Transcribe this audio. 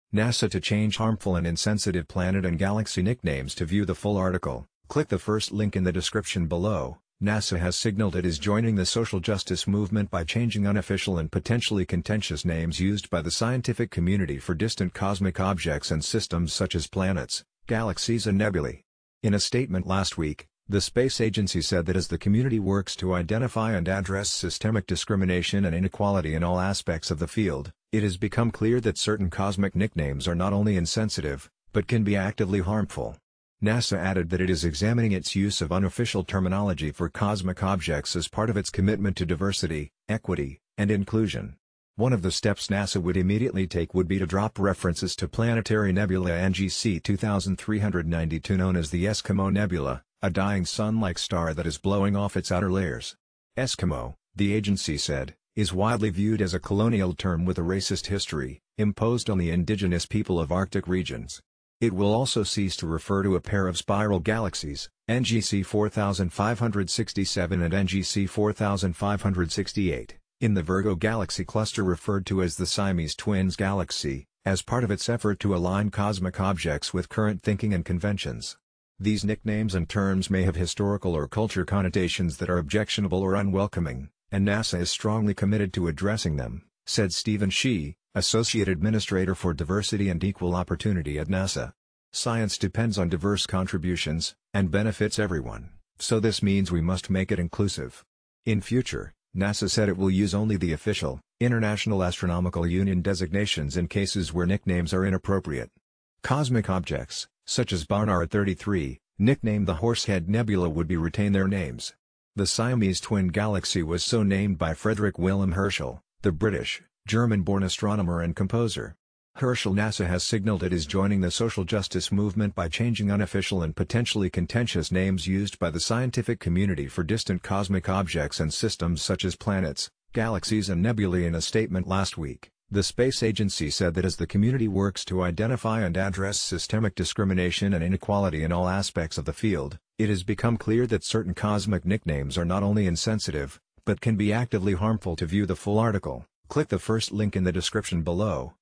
NASA to change harmful and insensitive planet and galaxy nicknames. To view the full article, click the first link in the description below. NASA has signaled it is joining the social justice movement by changing unofficial and potentially contentious names used by the scientific community for distant cosmic objects and systems such as planets, galaxies and nebulae. In a statement last week, the space agency said that as the community works to identify and address systemic discrimination and inequality in all aspects of the field, it has become clear that certain cosmic nicknames are not only insensitive, but can be actively harmful. NASA added that it is examining its use of unofficial terminology for cosmic objects as part of its commitment to diversity, equity, and inclusion. One of the steps NASA would immediately take would be to drop references to planetary nebula NGC 2392, known as the Eskimo Nebula, a dying sun-like star that is blowing off its outer layers. Eskimo, the agency said, is widely viewed as a colonial term with a racist history, imposed on the indigenous people of Arctic regions. It will also cease to refer to a pair of spiral galaxies, NGC 4567 and NGC 4568, in the Virgo Galaxy Cluster referred to as the Siamese Twins Galaxy, as part of its effort to align cosmic objects with current thinking and conventions. These nicknames and terms may have historical or culture connotations that are objectionable or unwelcoming, and NASA is strongly committed to addressing them, said Stephen Shih, Associate Administrator for Diversity and Equal Opportunity at NASA. Science depends on diverse contributions, and benefits everyone, so this means we must make it inclusive. In future, NASA said it will use only the official, International Astronomical Union designations in cases where nicknames are inappropriate. Cosmic objects, such as Barnard 33, nicknamed the Horsehead Nebula, would be retain their names. The Siamese Twin Galaxy was so named by Frederick Willem Herschel, the British, German-born astronomer and composer. Herschel. NASA has signaled it is joining the social justice movement by changing unofficial and potentially contentious names used by the scientific community for distant cosmic objects and systems such as planets, galaxies and nebulae. In a statement last week, the space agency said that as the community works to identify and address systemic discrimination and inequality in all aspects of the field, it has become clear that certain cosmic nicknames are not only insensitive, but can be actively harmful. To view the full article, click the first link in the description below.